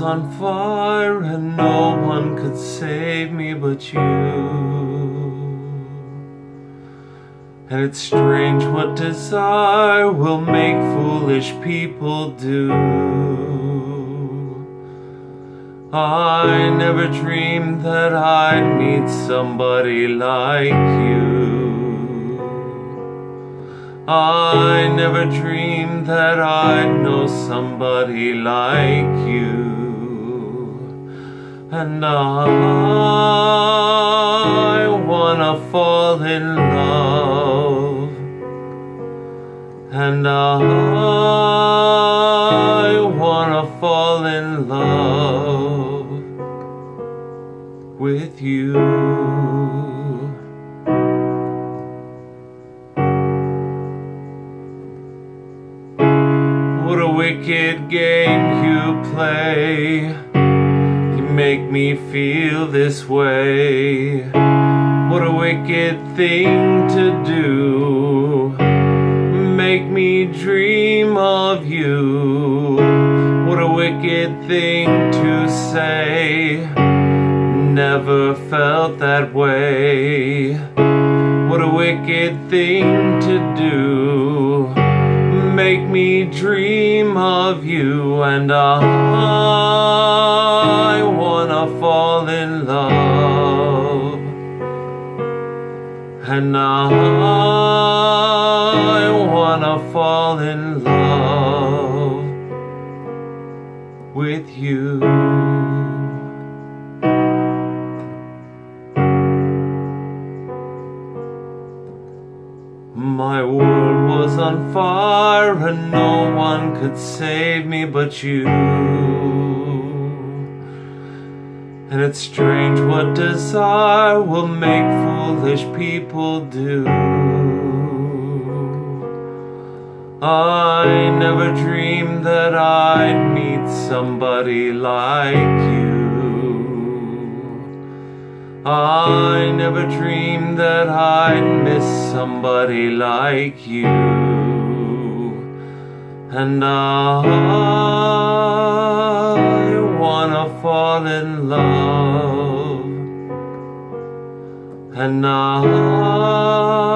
on fire and no one could save me but you. And it's strange what desire will make foolish people do. I never dreamed that I'd meet somebody like you. I never dreamed that I'd know somebody like you. And I wanna fall in love. And I wanna fall in love with you. What a wicked game you play. You make me feel this way. What a wicked thing to do. Make me dream of you. What a wicked thing to say. Never felt that way. What a wicked thing to do. Make me dream of you. And I wanna fall in love. And I wanna fall in love with you. My world was on fire and no one could save me but you. And it's strange what desire will make foolish people do. I never dreamed that I'd meet somebody like you. I never dreamed that I'd miss somebody like you. And I wanna fall in love. And I